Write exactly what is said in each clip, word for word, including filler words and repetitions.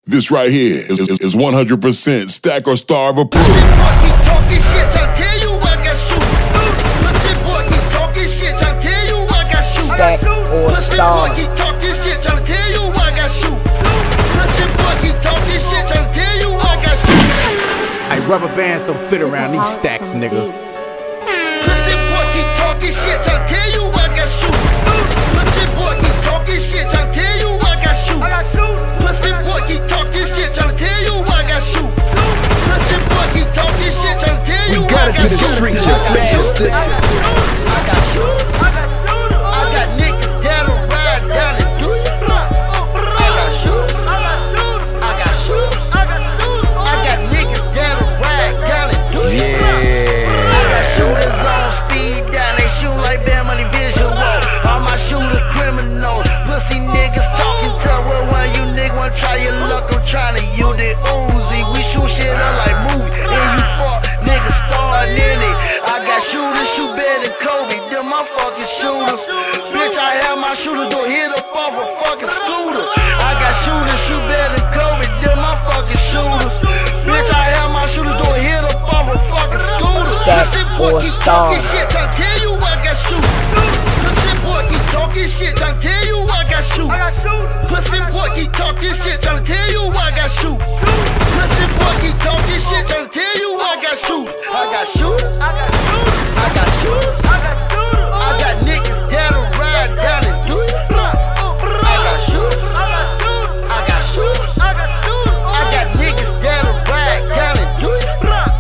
This right here is, is, is one hundred percent Stack or Starve approved. Listen, boy, keep talking shit, tryna tell you I got shoot. Listen, boy, keep talking shit, tryna tell you I got shoot. Stack or Listen, boy, Starve. keep talking shit, tryna tell you I got shoot. Listen, boy, keep talking shit, tryna tell you I got shoot. Hey, rubber bands don't fit around these stacks, nigga. Listen, boy, keep talking shit, tryna tell you I got shoot. Listen, boy, keep talking shit, tryna tell you I got shoot. Listen, boy, keep talking shit, tryna tell you I got shoot. Listen, boy, keep talking shit, tryna tell you I got shoot. We gotta do the street shit, bastard. I got shooters. I got niggas that'll ride down and do it. I got shooters. I got shooters. I got niggas that'll ride down and do it. I got shooters on speed down, they shoot like bad money visual. All my shooter criminal, pussy niggas talking tough. Well, when you nigga wanna try your luck, I'm tryna use the Uzi. We shoot shit up like movie, and you fuck niggas starring in it. I got shooters shoot better than Kobe, them my fucking shooters. Bitch, I have my shooters don't hit up off a fucking scooter. I got shooters shoot better than Kobe, them my fucking shooters. Bitch, I have my shooters don't hit up off a fucking scooter. Stack or Starve. Shit, tryna tell you I got shoot. Listen, boy, keep talking shit, tryna tell you I got shoot. Listen, boy, keep talking shit, tryna tell you I got shoot. Listen, boy, keep talking shit, tryna tell you I got shoot. I got shooters. I got shooters. I got niggas that'll ride down and do it. I got shooters. I got shooters. I got niggas that'll ride down and do it.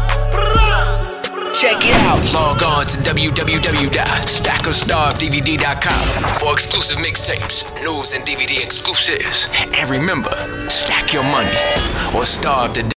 Check it out. Log on to w w w dot stack or starve d v d dot com for exclusive mixtapes, news, and D V D exclusives. And remember, stack your money or starve the